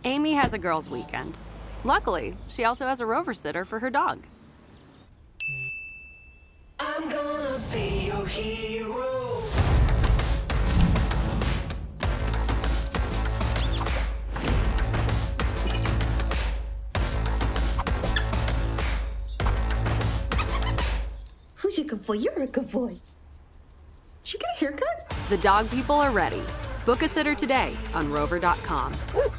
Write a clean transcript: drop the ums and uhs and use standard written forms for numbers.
Amy has a girls' weekend. Luckily, she also has a Rover sitter for her dog. I'm gonna be your hero. Who's a good boy? You're a good boy. Did you get a haircut? The dog people are ready. Book a sitter today on Rover.com.